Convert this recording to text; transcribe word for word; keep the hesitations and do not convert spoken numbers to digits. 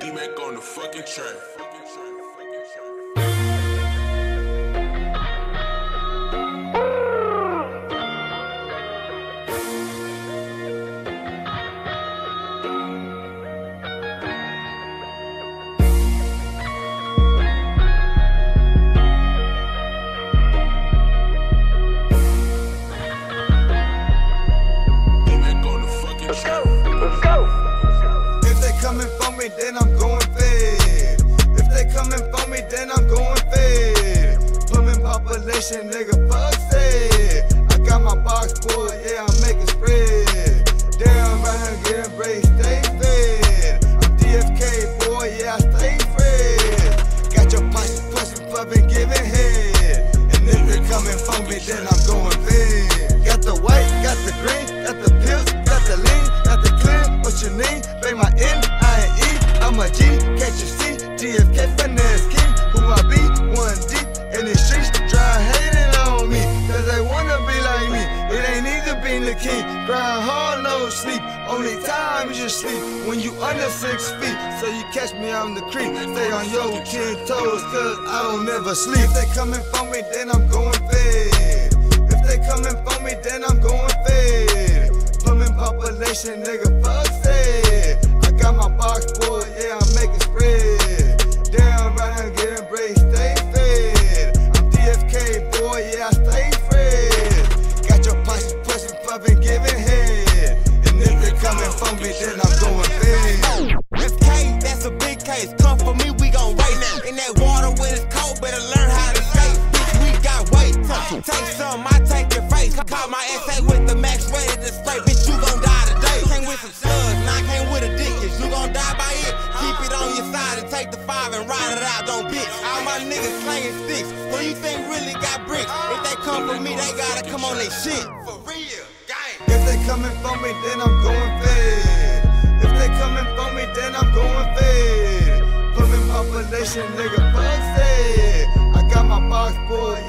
D-Mac on the fucking track. Then I'm going fed. If they coming for me, then I'm going fed. Plumbing population, nigga, fuck said. I got my box full, yeah, I'm making spread. Damn, right here getting break, stay fed. I'm D F K, boy, yeah, I stay fresh. Got your posse pushing, clubbing, giving head. And if they coming for me, then I'm going fed. Got the white, got the green, got the pills, got the lean, got the clean. What you need? Pay my N, I ain't E. I'm a G, can't you see? D F K finesse king, who I be? One deep in the streets, try hating on me, cause they wanna be like me. It ain't either being the king, grind hard, no sleep. Only time you sleep when you under six feet. So you catch me on the creek, stay on your ten toes, cause I don't never sleep. If they coming for me, then I'm going fed. If they coming for me, then I'm going fed. Plumbing population, nigga, fuck said. Got my box full, yeah, I'm making spread. Damn, right here getting break, stay fed. I'm D F K, boy, yeah, I stay fresh. Got your posse pushing, pumping, giving head. And if they coming for me, then I'm going fed. That's K, that's a big case. Come for me, we gon' race now. In that water when it's cold, better learn how to skate. Bitch, we got weight. Take some, I take your face. Caught my S A with the max ready to spray. Bitch, you gon' die today. Came with some slugs, now I came with a dick. You gon' die by it, keep it on your side and take the five and ride it out, don't bitch. All my niggas slanging sticks, who you think really got bricks? If they come for me, they gotta come on they shit. For real, gang. If they coming for me, then I'm going fed. If they coming for me, then I'm going fed. Plumbing population, nigga, fuck said. I got my box full,